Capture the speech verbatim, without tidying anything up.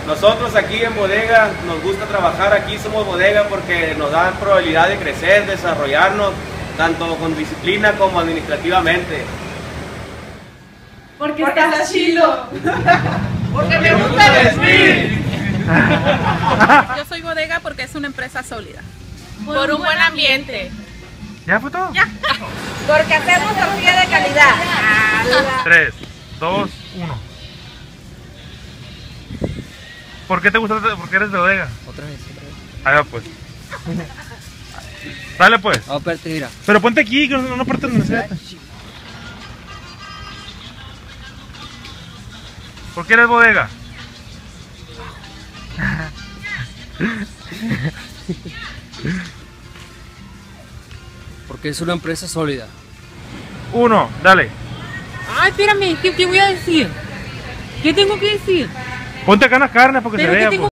Nosotros aquí en bodega nos gusta trabajar, aquí somos bodega porque nos dan probabilidad de crecer, desarrollarnos, tanto con disciplina como administrativamente. Porque, porque estás chilo. Porque me gusta el speed. Yo soy bodega porque es una empresa sólida. Por, Por un buen ambiente. ¿Ya fue todo? Ya. Porque hacemos tortilla de calidad. tres, dos, uno. ¿Por qué te gusta? ¿Por qué eres de bodega? Otra vez, otra vez. Ahí va pues. Dale pues. Oh, espérate, mira. Pero ponte aquí, que no, no partes de necesidad. ¿Por qué eres bodega? Porque es una empresa sólida. Uno, dale. Ay, espérame, ¿qué, qué voy a decir? ¿Qué tengo que decir? Ponte acá en las carnes porque se vea. Pues.